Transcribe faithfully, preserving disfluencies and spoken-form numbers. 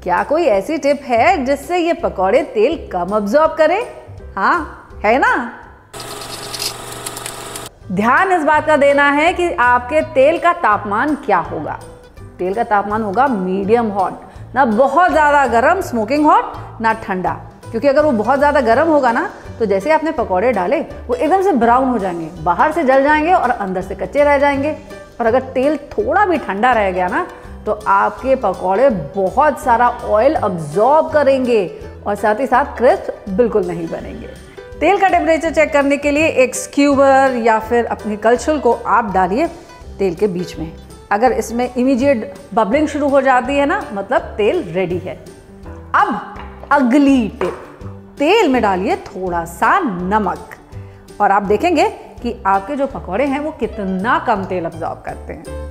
क्या कोई ऐसी टिप है जिससे ये पकौड़े तेल कम अब्सॉर्ब करें? हाँ, है ना? ध्यान इस बात का देना है कि आपके तेल का तापमान क्या होगा। तेल का तापमान होगा मीडियम हॉट, ना बहुत ज़्यादा गर्म स्मोकिंग हॉट, ना ठंडा। क्योंकि अगर वो बहुत ज़्यादा गर्म होगा ना तो जैसे आपने पकौड़े डाले वो एकदम से ब्राउन हो जाएंगे, बाहर से जल जाएंगे और अंदर से कच्चे रह जाएंगे। और अगर तेल थोड़ा भी ठंडा रह गया ना तो आपके पकौड़े बहुत सारा ऑयल अब्जॉर्ब करेंगे और साथ ही साथ क्रिस्प बिल्कुल नहीं बनेंगे। तेल का टेम्परेचर चेक करने के लिए एक स्क्यूबर या फिर अपनी कलछुल को आप डालिए तेल के बीच में। अगर इसमें इमीडिएट बबलिंग शुरू हो जाती है ना, मतलब तेल रेडी है। अब अगली टिप, तेल में डालिए थोड़ा सा नमक और आप देखेंगे कि आपके जो पकौड़े हैं वो कितना कम तेल अब्जॉर्ब करते हैं।